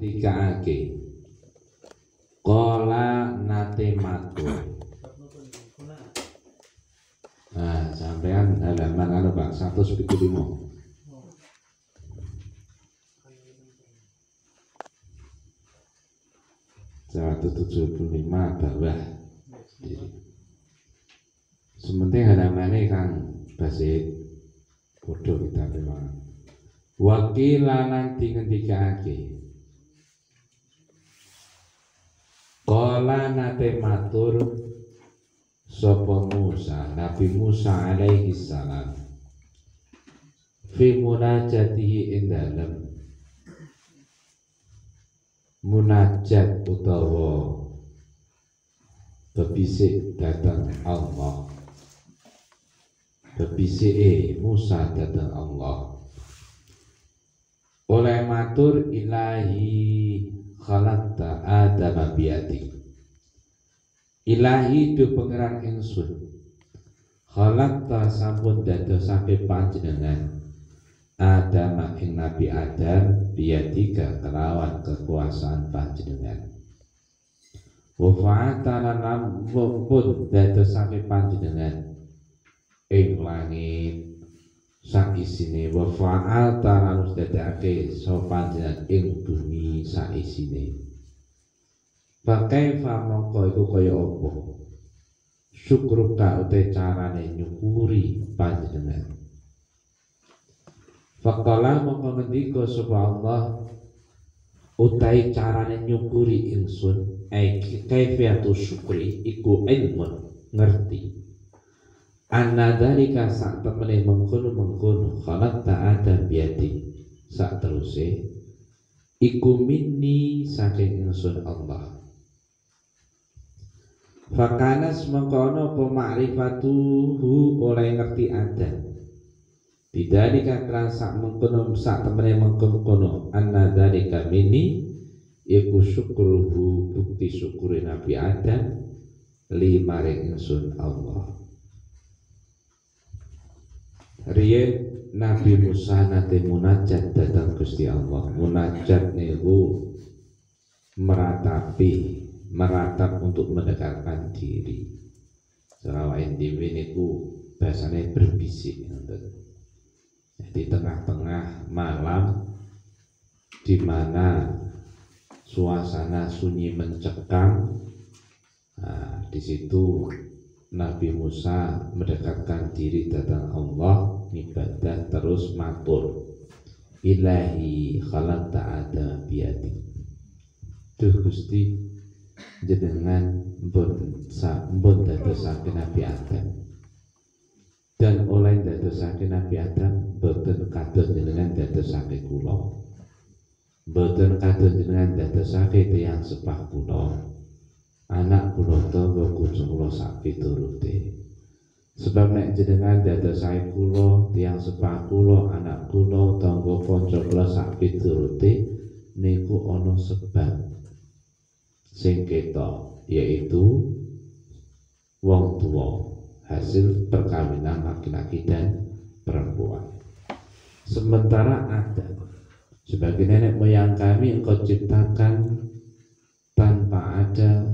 ngendikake qala nate matur. Nah, sampean halaman Pak 175. 175 bawah. Sementing halamannya kan basit bodoh kita memang. Wakilan ngendikake qala nate matur sapa Musa, Nabi Musa alaihi salam fi munajatihi ing dalem munajat utawa bebisik datang Allah, bebisik Musa datang Allah oleh matur ilahi khalaqta adama biati, ilahi du pangeran ingsun khalaqta sampun dadosake panjenengan Adam ing Nabi Adam biadika kelawan kekuasaan panjenengan. Wa fa'atana lam pun dadosake panjenengan ing langit sak isine, wa fa'atana lan dadake sapa panjenengan ing bumi sak isine. Pakai fa mongko iku kaya apa? Syukruka ute carane nyukuri panjenengan. Faqala mongko ngendika sapa Allah utai carane nyukuri ingsun kaifiyatu syukri iku ilmun ngerti anna dzalika sak temene mengkono khalaqta adam biati sak teruse iku minni saking ingsun Allah. Fakanas mengkono pemakrifatuhu oleh ngerti adam bidalika kerasa mengkono sak temene mengkono anna dzalika minni iku syukruhu bukti syukuri Nabi Adam li maring ingsun Allah. Riyen Nabi Musa nate munajat datang Gusti Allah. Munajat niku meratap untuk mendekatkan diri. Selawain dhewe niku bahasane berbisik ngoten. Di tengah-tengah malam di mana suasana sunyi mencekam, nah, di situ Nabi Musa mendekatkan diri datang Allah, ibadah terus matur ilahi khalaqta ada biati. Duh Gusti jenengan mbon dadosake Nabi Adam dan oleh dadosake Nabi Adam boten kados jenengan dadosake kula, boten kados jenengan dadosake tiyang sepah kula, anak kula tangga kula sak piturute. Sebab nek jenengan dadosake kula, tiyang sepah kula, anak kula, tangga kanca kula sak piturute niku ana sebab sing ketok, yaitu wong tuwa, hasil perkawinan laki-laki dan perempuan. Sementara Adam sebagai nenek moyang kami engkau ciptakan tanpa ada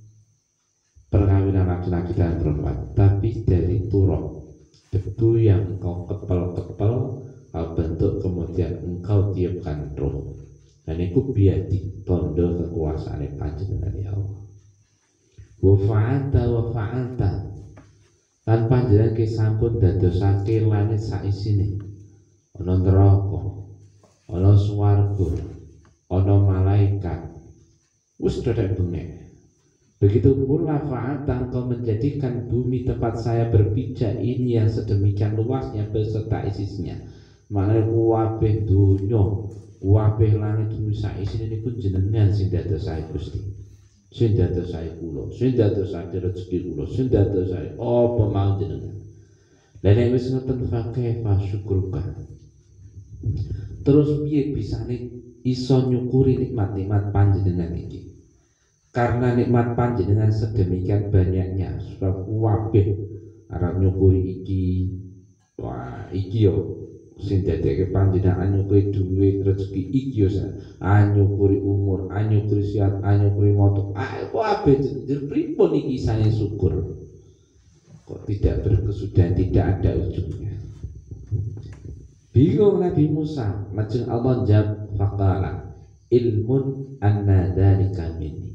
perkawinan laki-laki dan perempuan, tapi dari turab debu yang engkau kepel-kepel kau bentuk kemudian engkau tiupkan roh, dan itu biadi tondo kekuasaan panjenengan ya Allah. Wa fa'alta lan panjenengan ki sampun dadosake langit saisine, ana neraka, ana swarga, ana malaikat, wis dadek bengek. Begitu pula fa'alta engkau menjadikan bumi tempat saya berpijak ini yang sedemikian luasnya beserta isinya. Maknanya wabeh dunya, wabeh langit bumi saisine niku jenengan sing dadosake Gusti. Sing dadosake kula, sing dadosake rezeki kula, sing dadosake apa mau jenengan. Lah nek wis ngoten fakih syukruka. Terus piye bisane iso nyukuri nikmat-nikmat panjenengan iki? Karena nikmat panjenengan sedemikian banyaknya, sebab wabeh arep nyukuri iki. Wah, iki yo sing dadekake panjenengan nyukuri duit rezeki iki yo anyukuri umur, anyukuri sehat, anyukuri moto. Kok abe jenjer pripun iki saya syukur. Kok tidak berkesudahan, tidak ada ujungnya. Bingung Nabi Musa, lajeng Allah jawab faqala ilmun anna dzalika minni.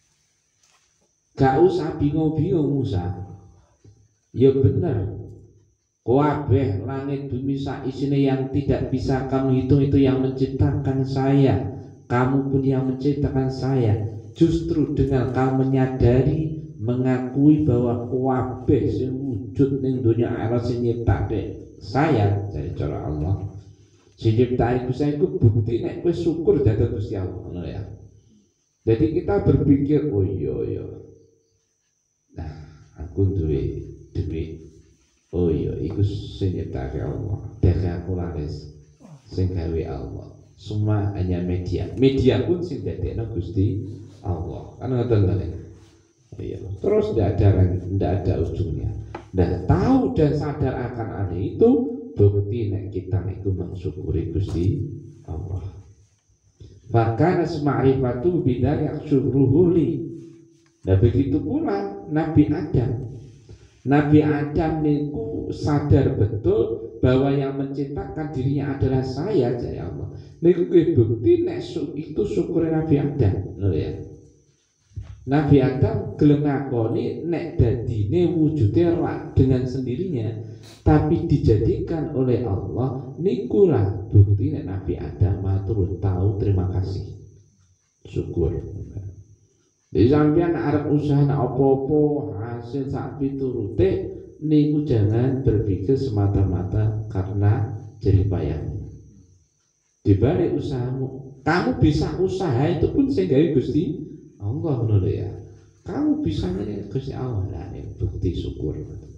Gak usah bingung-bingung Musa. Ya bener. Kabeh langit bumi sak isine yang tidak bisa kamu hitung itu yang menciptakan saya. Kamu pun yang menciptakan saya. Justru dengan kamu menyadari, mengakui bahwa kabeh sing wujud ning dunya akhirat sing nyiptake saya dari cara Allah. Sing nyiptake Gusti iku bukti nek kowe syukur dhateng Gusti Allah, ngono ya. Jadi kita berpikir, oh iya. Nah, aku duwe duit. Oh iya, iku sing nyiptake Allah. Dek aku laris sing gawe Allah. Semua hanya media. Media pun sing dadekno Gusti Allah. Kan ngoten to. Iya. Terus tidak ada ujungnya. Dan tahu dan sadar akan hal itu bukti nek kita itu mensyukuri Gusti Allah. Bahkan ma'rifatu bidar yang syuruhuli. Dan begitu pula Nabi Adam. Nabi Adam niku sadar betul bahwa yang menciptakan dirinya adalah saya, jaya Allah. Niku bukti nek itu syukur Nabi Adam, lho ya. Nabi Adam gelem ngakoni nek dadine wujude rak dengan sendirinya, tapi dijadikan oleh Allah, nikulah bukti nek Nabi Adam matur tahu terima kasih, syukur. Jadi sampeyan arep usaha apa-apa hasil sak piturute niku jangan berpikir semata-mata karena jerih payahmu. Di balik usahamu, kamu bisa usaha itu pun sing gawe Gusti Allah, ngono ya. Kamu bisa nyari Gusti Allah, lah bukti syukur.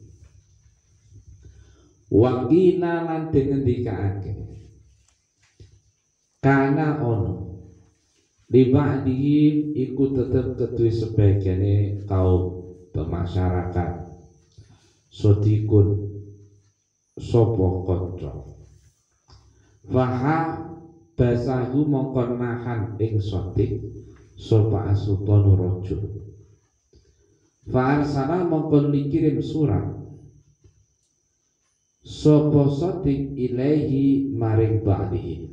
Waqina lan ngendikake. Kana ono liba'dihim iku tetep kedue sebagiane kaum pemasyarakat sodikun sopo kanca. Faha basahu mongkon nahan ing sodik sopa asultanu rojo. Fa'arsana mongkon dikirim surat sopo sodik ilaihi maring ba'dihim.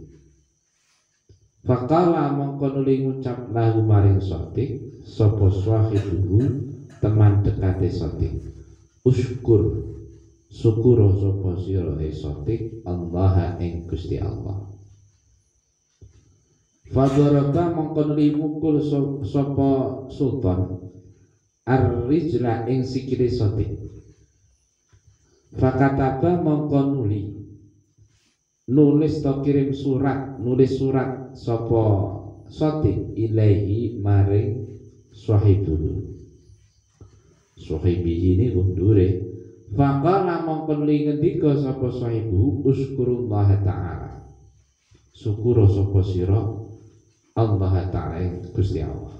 Faqala mongkon uli ngucap lahu maring sodik sopo swahibuhu teman dekate sodik. Uskur syukuro sopo sira sodik Allah ing Gusti Allah. Fadarata mongkon li mukul sapa sultan ar-rijla ing sikile sotik. Fakataba mongkon nulis to kirim surat, nulis surat sapa sotik ilaihi maring sahibu. Sahibi ini gundure. Faqala mongkon li ngendika sapa sahibu uskurullah ta'ala. Syukur sapa sira Allah Ta'ala Gusti Allah.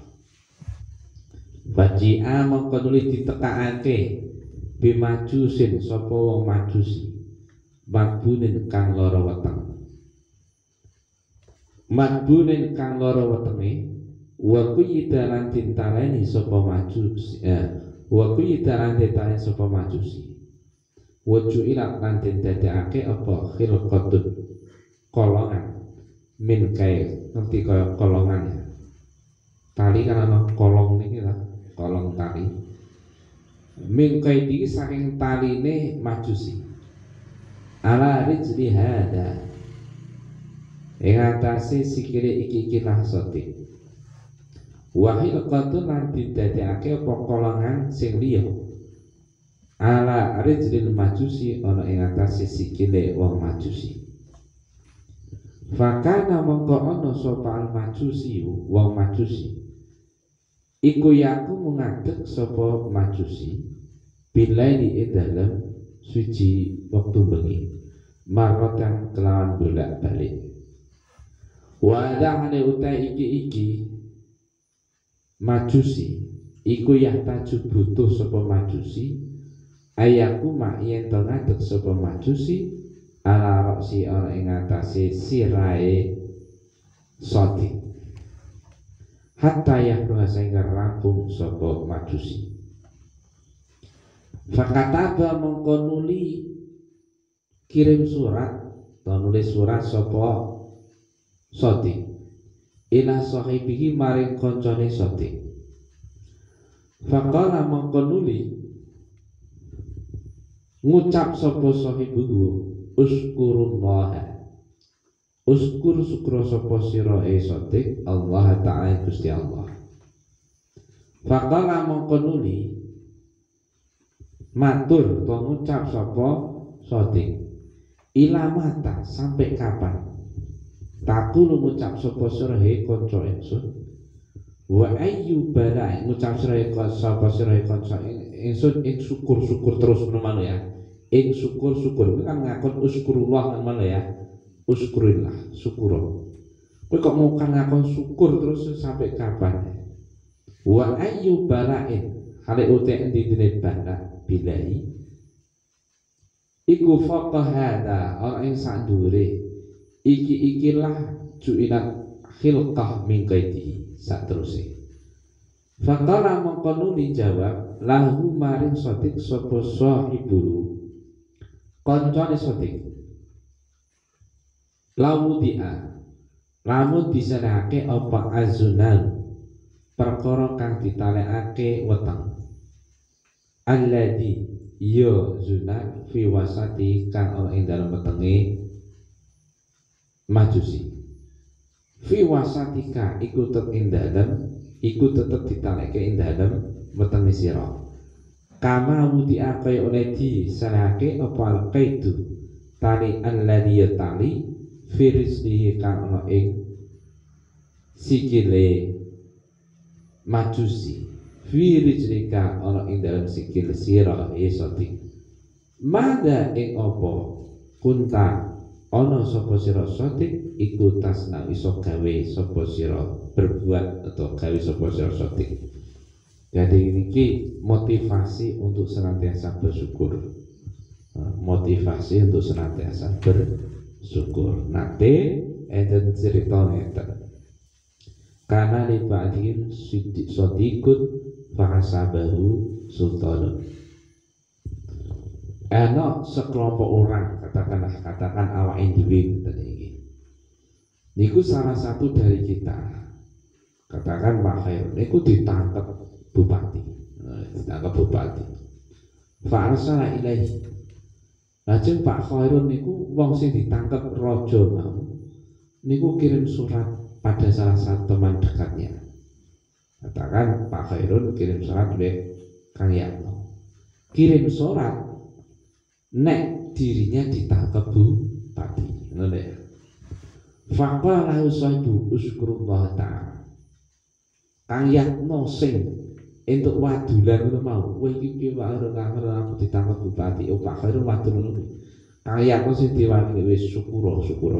Baji'a mongkon li ditekakake bimajusin sapa wong majusi. Madbunin kang lara weteng. Madbunin kang lara wetenge wa kuyidalan tintaleni sapa majusi. Wa kuyidalan tintaleni sapa majusi. Wa ju'ilat lan dadekake apa khilqatun kolongan min kae ngerti kaya kolongan ya. Tali kan ana kolong niki lah, kolong tali. Min kae iki saking taline majusi. Ala rijli hada ing atase sikile iki lah sotik. Wahil qatun lan didadekake apa kolongan sing liya. Ala rijlil majusi ana ing atase sikile wong majusi. Fakana mongko ana sapa al majusi wong majusi. Iku yaku mengadeg sapa majusi bilaili ing dalem suci waktu bengi marratan kelawan bolak-balik. Wa da'ane utai iki majusi iku yahtaju butuh sapa majusi ayaku mak yen to ngadeg sapa majusi ala roksi ana ing atase sirahe Sodik hatta yahruha sehingga rampung sapa Majusi. Fakataba mongko nuli kirim surat atau nulis surat sapa Sodik ila sahibihi maring koncone Sodik. Faqala mongko nuli ngucap sapa sahibuhu uskurullaha uskur sukro sapa sira Sodik Allah Ta'ala Gusti Allah. Faqala mongko nuli matur to ngucap sapa Sodik ila mata sampai kapan takulu ngucap sapa sira kanca ingsun wa ayyu bala ngucap sira sapa sira kanca ingsun ing syukur terus menawa ya ing syukur itu kan ngakon uskurullah kan mana ya uskurillah syukur kowe kok mau kan ngakon syukur terus sampai kapan wa ayyu bala'in hale uti endine bala bilai iku faqahada orang yang sandure ikilah ju'ilat khilqah min qaidi sateruse. Faqala mongko dijawab lahu maring Sodik sapa sahibu koncone Sodik lamun disenake apa azunan perkara kang ditalekake weteng alladzi ya zunat fi wasati kang ana ing dalem wetenge Majusi fi wasatika iku tetep ditaleke ing dalem wetenge sira kama wudi'a kaya oleh disalahake apa al-qaidu tali alladhi yatali fi rizlihi kang ana ing sikile Majusi fi rizlika ana ing dalem sikil sira Sodik mada ing apa kunta ana sapa sira Sodik iku tasna iso gawe sapa sira berbuat atau gawe sapa sira Sodik. Jadi ini motivasi untuk senantiasa bersyukur. Motivasi untuk senantiasa bersyukur. Nate enten ceritane enten. Karena libadin Sodikut fahasabahu sultanun. Enak sekelompok orang katakan awak individu tadi ini. Niku salah satu dari kita. Katakan Pak Khairun niku ditangkap bupati. Fa'arsala ilaihi. Lajeng Pak Khairun niku wong sing ditangkap raja mau. Niku kirim surat pada salah satu teman dekatnya. Katakan Pak Khairun kirim surat ke Kang Yatno. Kirim surat nek dirinya ditangkap bupati, ngono ya. Faqala lahu sahibu uskurullah ta'ala. Kang Yatno sing entuk wadulan ngono mau. Kowe iki piye wae aku ditangkap bupati, Pak Khairun wadul ngono. Kang Yatno sing diwakili wis syukur.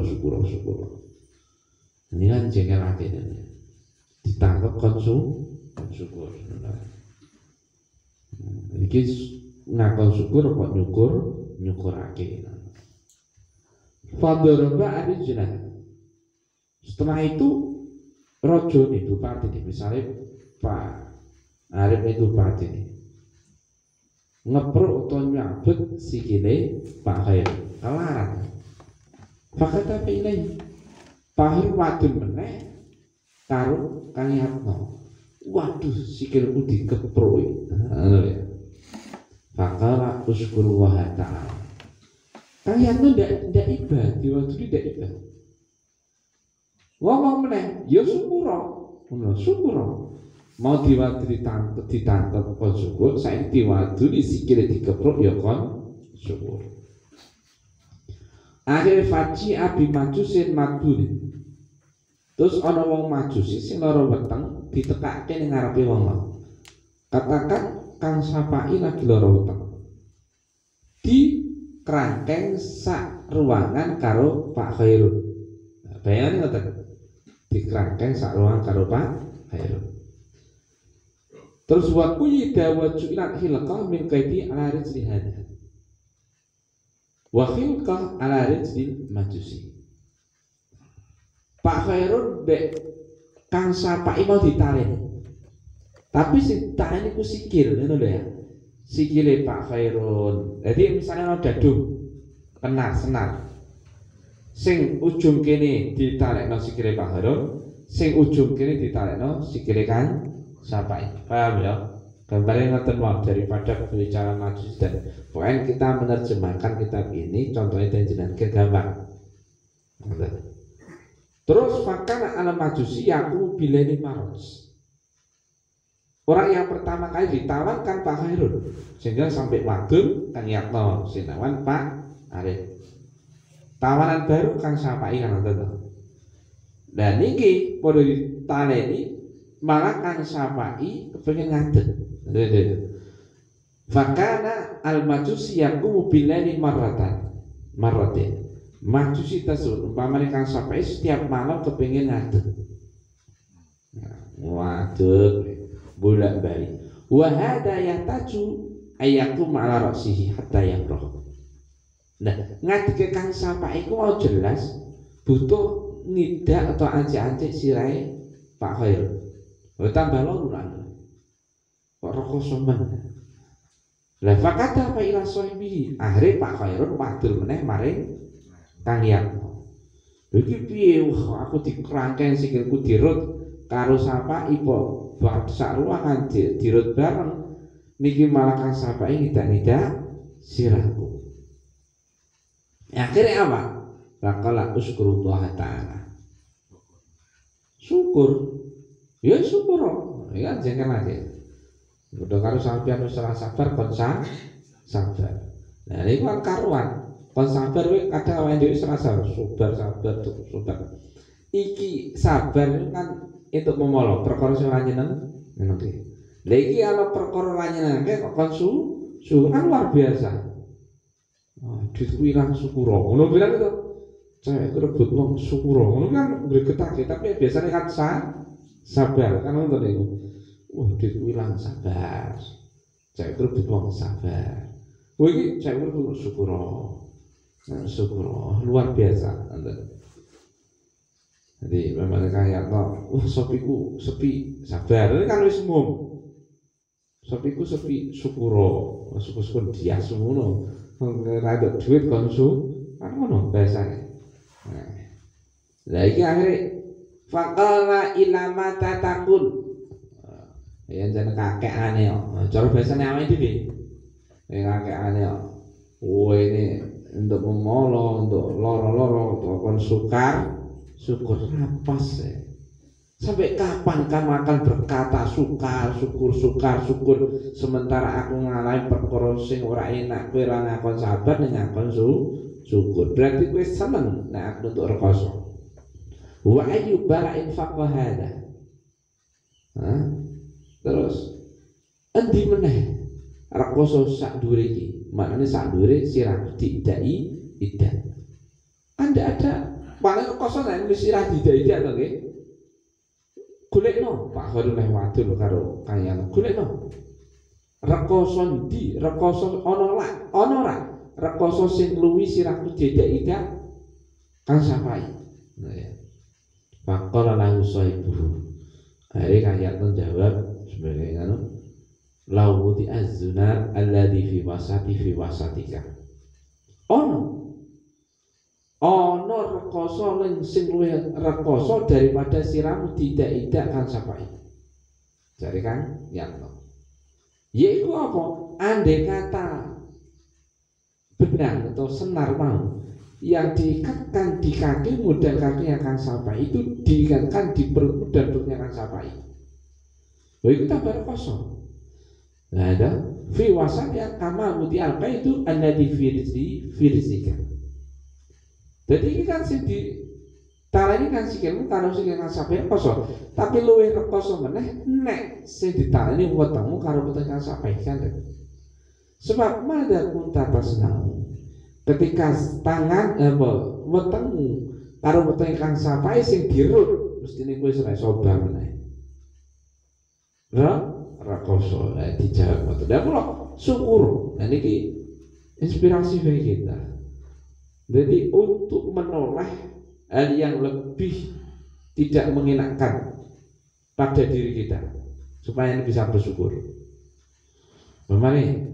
Ini kan jengkel atine. Ditangkap syukur. Iki ngakon syukur kok nyukurake. Fadaraba arijlah. Setelah itu rojo nih bupati nih, misalnya Pak Arif itu bupati nih, ngepruk atau nyabut sikile Pak Khair, kelarang. Pakai tapi ini Pak Khair wadun meneh karo Kang Yatno. Waduh sikilku dikepruk. Ya. Fakala uskurullah ta'ala. Kang Yatno ndak ibad, diwajib ndak ibad. Ngomong meneh, ya syukur. Mau diwajib ditangkap kon syukur, saiki diwajib sikile dikepruk ya kon syukur. Akhir faci abi majusin madun. Terus ana wong majusi sing lara weteng ditekake ning ngarepe wong mau. Katakan Kang Sapai lagi lara weteng. Di kerangkeng sak ruangan karo Pak Khairun. Bayangane ngoten. Di kerangkeng sak ruangan karo Pak Khairun. Terus waktu yida wajulat hilqah min qaidi ala rijlihana. wa khilqah ala rijlil majusi. Pak Khairun be kang sapaki mau ditaleni. Tapi sing taleni ku sikil ngono lho ya. Sikile Pak Khairun. Jadi misalnya mau dadu kena senar. Sing ujung kene ditalekno sikile Pak Khairun, sing ujung kene ditalekno sikile kang sapaki. Paham ya? Gambarnya ngoten wae daripada berbicara majus dan poin kita menerjemahkan kitab ini contohnya jenengan gampang. Terus fakana ala majusi aku bileni maros. Orang yang pertama kali ditawarkan Pak Khairun sehingga sampai wadul kan yakno sinawan Pak Arif. Tawaran baru kang sapai kan ngoten. Dan niki padha ditaleni malah kang sapai kepengin ngadeg. Fakana al majusi yaqumu billaili marratin. Majusi tersebut umpamane kang sapai setiap malam kepengin ngadeg. Waduh, bolak-balik. Wa hada yahtaju ayakum ala ra'sihi hatta yaqrah. Nah, ngadege kang sapai iku mau jelas butuh ngidak atau ancik-ancik sirahe Pak Khairun. Tambah loro kok rekoso men. Lah fakata apa ila sohibi. Akhire Pak Khairun wadul meneh maring Kang Yatno. Iki piye aku dikerangkeng sikilku dirut karo sapa ipo bab sak ruangan dirut bareng niki malah Kang Sapai ngidak-ngidak sirahku. Akhirnya apa? Laqala uskurullah ta'ala. Syukur. Ya syukur. Ya jangan aja. Udah karo sampeyan wis ora sabar kon sabar. Nah niku kan karuan. Kon sabar kuwi kadang awake dhewe wis ora sabar, sabar. Iki sabar kan itu memolo perkara sing ora nyeneng nyenengke. Lah iki ana perkara ora nyenengke kok kon kan luar biasa. Duit kuwi ilang syukur. Ngono bilang itu. Cewek rebut wong syukur. Ngono kan gregetake tapi biasanya kan sabar kan ngono niku. Wah, duit ilang sabar. Cek rebut wong sabar. Wah iki cek rebut syukur. Nah, syukur luar biasa. Jadi memang kayak sopiku sepi sabar. Ini kan wis umum. Sopiku sepi syukur. Syukur dia semono. Rada duit konsum kan ngono biasane. Lah iki akhire faqala ilama tatakun. Ya jeneng kakekane kok. Cara biasane awake dhewe. Kakekane kok. Oh ini untuk memolo, untuk loro-loro, untuk syukur napas ya. Sampai kapan kamu akan berkata syukur sementara aku ngalahin perkara sing ora enak, kowe ora ngakon sabar ning ngakon syukur. Berarti kowe seneng nek aku untuk rekoso. Wa ayyu bara'in faqahada. Terus endi meneh rekoso sak dhuwure iki? Maknane sak dhuwure sirah didai idah. Anda ada paling rekoso nek sirah didai idah to nggih? Golekno Pak Khairun meh wadul karo kayane. Golekno. Rekoso ndi? Rekoso ana ora? Rekoso sing luwi sirahku didai idah Kang Sapai. Nah ya. Faqala lahu sahibuhu. Akhirnya Kang Yatno jawab sebagai anu lawuti az-zunar alladhi fi wasatika. Ono rekoso sing luwih rekoso daripada siramu tidak Kang Sapai. Jare Kang Yatno. Yaiku apa? Andai kata benang atau senar mau yang diikatkan di kakimu dan kakinya Kang Sapai itu diikatkan di perutmu dan perutnya Kang Sapai. Itu tambah kosong. Nah ada fi wasat yang kama muti alka itu alladhi fi rizqika. Jadi ini kan sing di tara ini kan sikilmu karo sikil Kang Sapai kosong. Tapi luwih rekoso meneh nek sing ditarani wetengmu karo weteng Kang Sapai kan. Sebab madha kunta tasnau. Ketika tangan wetengmu karo weteng Kang Sapai sing dirut mestine kowe ora iso bar meneh. Rakoso dijawab ngoten. Lah kula syukur. Nah niki inspirasi bagi kita. Jadi untuk menoleh hal yang lebih tidak mengenakan pada diri kita supaya bisa bersyukur. Memang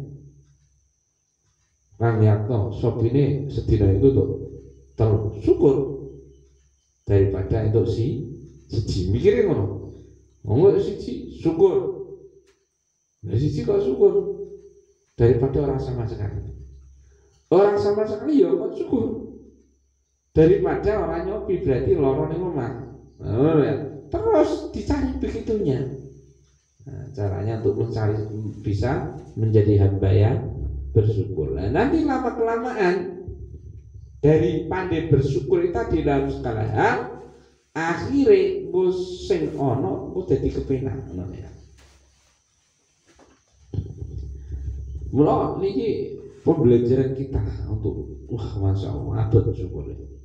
Kang Yatno sop ini sedina itu tuh tersyukur daripada untuk siji mikirin ngono. Ngomong siji syukur. Nah siji kok syukur daripada orang sama sekali. Orang sama sekali ya kok syukur daripada orang nyopi berarti loro ning omah. Nah, ya. Terus dicari begitunya. Nah, caranya untuk mencari bisa menjadi hamba yang bersyukur. Nah, nanti lama kelamaan dari pandai bersyukur itu tadi dalam segala hal, akhirnya gue sing ono gue jadi kepenak. Ya. Mula ini pembelajaran kita untuk masya Allah abad bersyukur.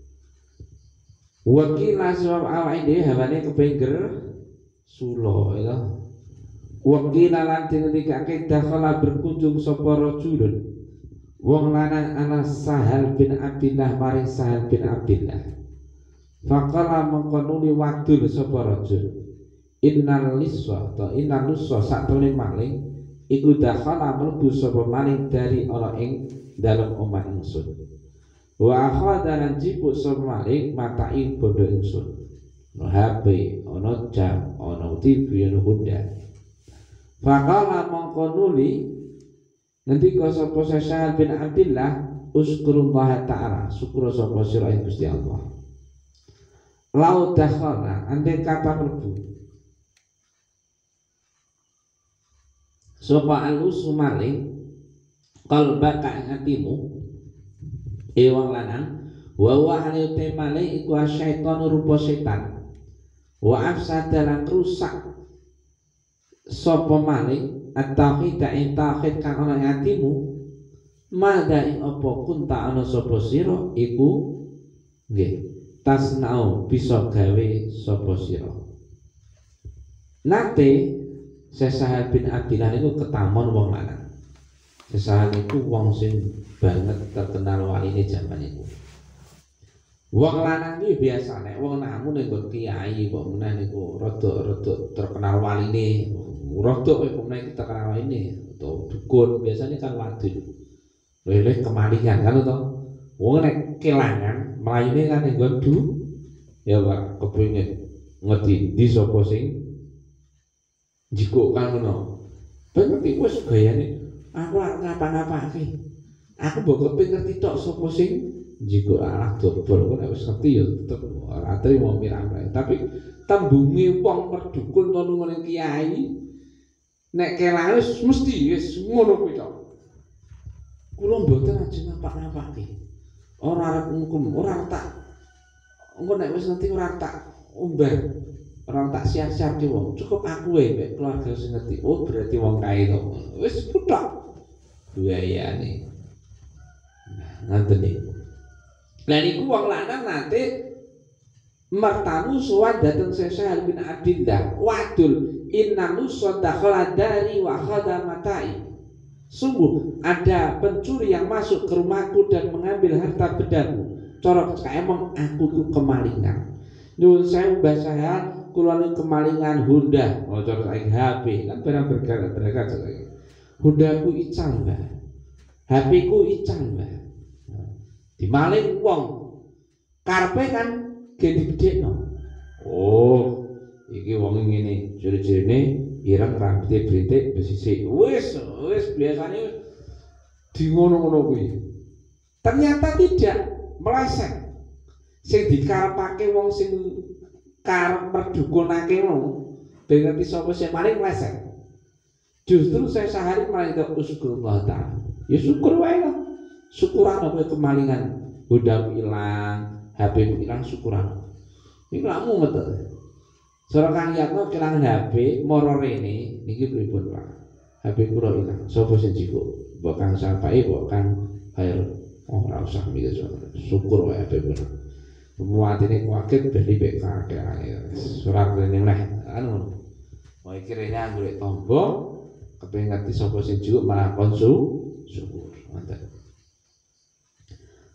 Wakil aswab awal ini hawane kepengger sulo ya. Wakil lan ketika dakhala berkunjung sapa rajulun wong lanang ana Sahal bin Abdillah maring Sahal bin Abdillah. Faqala mengkonuli wadul sapa rajul. Innal liswa satune maling iku dakhala mlebu sapa maling dari ana ing dalem omah ingsun. Wa akhadha lan jipuk sapa maling matai bondo ingsun. No HP, ono jam, ono TV, ono Honda. Faqala mengkonuli ngendika sapa Sahal bin Abdillah uskurullah ta'ala syukur sapa sira ing Gusti Allah. Lau dakhala andai kata mlebu sapa alus maling qalbaka ing atimu wong lanang wa hale te maling iku syaitan rupa setan wa afsada lan rusak sapa maling at-tauhid ing tauhid kang ana ing atimu mada ing apa kunta ana sapa sira iku nggih tasnau bisa gawe sapa sira. Nate Sahal bin Abdillah itu ketamon wong lanang. Sahal itu wong sing banget terkenal waline zaman itu. Wong lanang iki biasane wong namun ning kiai kok meneh niku rada terkenal waline. Rodok kok meneh terkenal waline atau dukun biasanya kan wadon. Leleh kemalingan kan to. Wong nek kelangan mlayune kan ning nggon ya Pak kepengin ngerti di sapa sing jiko kan ngono. Ben iki wis gayane aku arep ngapa-ngapake. Aku mbok kepengin ngerti tok sapa sing jiko arah dobol kok nek wis ngerti ya tetep ora trimo mirang-mirang. Tapi tembunge wong perdukun to nungone kiai nek kelangan wis mesti wis ngono kuwi tok. Kula mboten ajeng ngapa-ngapake. Ora arep ngukum, ora tak engko nek wis ngerti ora tak umbar. Orang tak siap-siap ki wong, cukup aku wae keluarga sing ngerti. Oh berarti wong kae to. Wis kuthak. Buayane. Nah, ngoten niku. Lah niku wong lanang nate mertamu sowan dhateng Sahal bin Abdillah. Wadul innahu sadakhala dari wa khadamatai. Sungguh ada pencuri yang masuk ke rumahku dan mengambil harta bedaku. Corok emang aku tuh kemalingan. Nyuwun sewu Mbah Sahal kula niku kemalingan Honda, motor saiki HP, kan barang berharga saiki. Honda ku ical, Mbah. HP ku ical, Mbah. Dimaling wong. Karepe kan gedhe-gedhekno. Oh, iki wong ngene, ciri-cirine ireng rambute brintik besisik. Wis biasane di ngono-ngono kuwi. Ternyata tidak meleset. Sing dikarepake wong sing karep merdukunake ngono ben ngerti sapa sing maling meleset. Justru saya sehari maling tok syukurullah ta'ala. Ya syukur wae lah. Syukuran kowe kemalingan, Honda ilang, HP ilang syukuran. Iku lak mumet. Sora Kang Yatno kelangan HP moro rene niki pripun Pak? HP kula ilang. Sapa sing jiko? Mbok Kang Sapai, mbok Kang Khair. Oh ora usah mikir syukur wae HP kula. Muatine kuaget bali mek kakek surat rene meneh anu mau iki rene golek tombo kepengin ngerti sapa sing juk malah konsu syukur ngoten.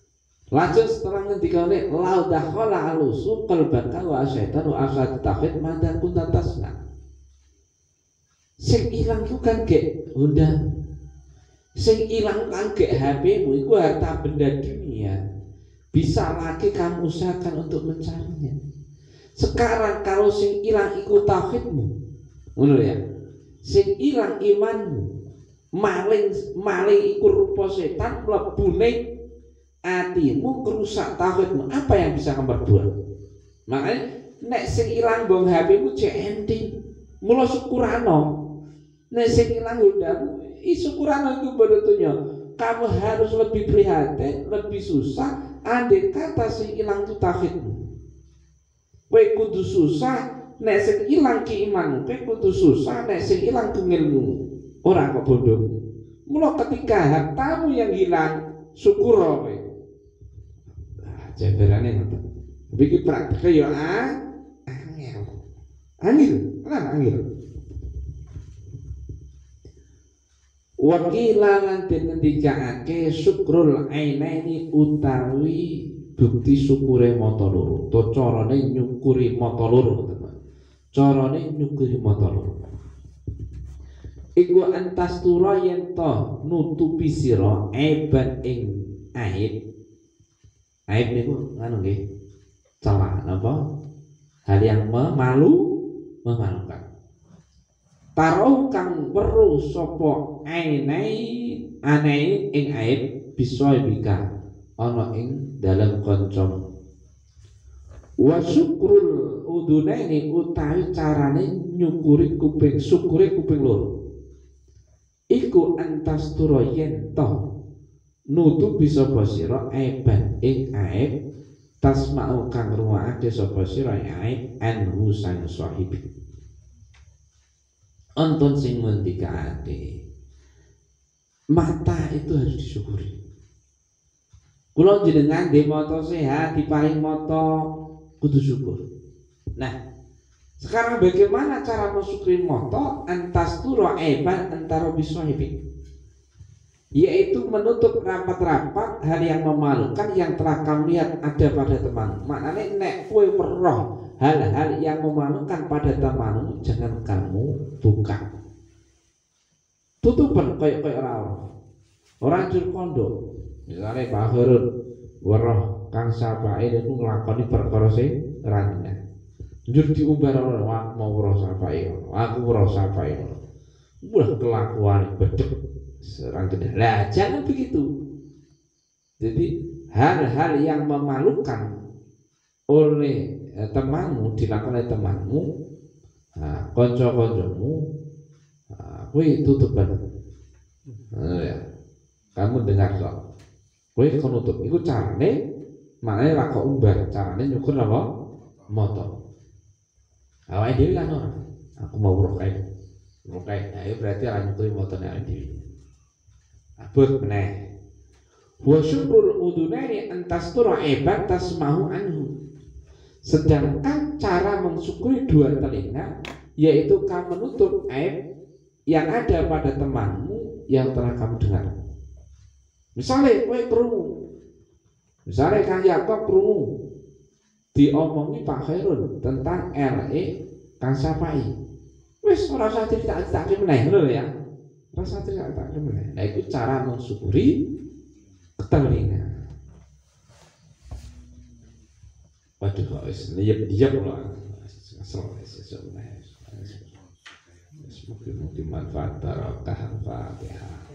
Lajeng setelah ngendikane lau dakhala alusu qalbaka wa syaitanu asad tauhid mada kunta tasna. Sing ilang ku kan gek Honda. Sing ilang kan gek HP-mu iku harta benda dunia. Bisa lagi kamu usahakan untuk mencarinya. Sekarang kalau sing ilang iku tauhidmu, ngono ya. Sing ilang imanmu, maling iku rupa setan mlebune atimu kerusak tauhidmu, apa yang bisa kamu perbuat? Makanya nek sing ilang bong HP-mu cek ending, mula syukurano. Nek sing ilang Hondamu, syukurano itu berutunya. Kamu harus lebih prihatin, lebih susah. Andai kata sing ilang itu tauhidmu, kowe kudu susah. Nek sing ilang ki imanmu, kowe kudu susah. Nek sing ilang ki ilmu, ora kok bodohmu. Mula ketika hartamu yang hilang, syukur kowe. Jabarane ngoten. Iki praktek ya angel. Angel. Wakila lan dingendikake syukrul ainaini utawi bukti syukure mata loro. To carane nyukuri mata loro, teman. Carane nyukuri mata loro. Iku antastura yen to nutupi sira aiban ing aib. Aib niku anu nggih, celah napa? Hal yang memalukan. Taruh kang weruh sapa anai ing aib bisa bika ana ing dalam kanca. Wa syukrul udunaini utawi carane nyukuri kuping, syukure kuping loro. Iku antastura yen to nutupi sapa sira aiban ing aib tasma'u kang ruwaake sapa sira aib anhu sang sahibi. Anton sing ngendikake mata itu harus disyukuri. Kula jenengan nggih mata sehat, diparing mata kudu syukur. Nah, sekarang bagaimana cara mensyukuri mata antastura aiban antara bisahibi? Yaitu menutup rapat-rapat hal yang memalukan yang telah kamu lihat ada pada teman. Maknanya nek kowe weruh hal-hal yang memalukan pada temanmu, jangan kamu buka. Tutupan kayak orang jur kondo. Misalnya Pak Harun weruh Kang Sapai niku nglakoni perkara sing raneh. Njur diumbar ora aku mau weruh Sapai. Aku weruh Sapai. Wah kelakuan bedek. Serang gede. Lah jangan begitu. Jadi hal-hal yang memalukan oleh temanmu dilakukan oleh temanmu, konco-koncomu, kowe tutupan. Ya. Kamu dengar sok. Kowe kon nutup. Iku carane maknane ra kok umbar, carane nyukur apa? Moto. Awake dhewe kan ora. Aku mau rokae. Rokae. Nah, itu berarti ra nyukuri motone awake dhewe. Abot meneh. Wa syukrul udunaini antastura aibat tasmahu anhu. Sedangkan cara mensyukuri dua telinga yaitu kamu menutup aib yang ada pada temanmu yang telah kamu dengar. Misalnya kowe krungu. Misalnya Kang Yakob krungu diomongi Pak Khairun tentang LE Kang Sapai. Wis ora usah cerita-cerita meneh lho ya. Rasa tidak tak meneh. Nah itu cara mensyukuri telinga. Waduh kok wis diam lho. Semoga manfaat barokah Fatihah.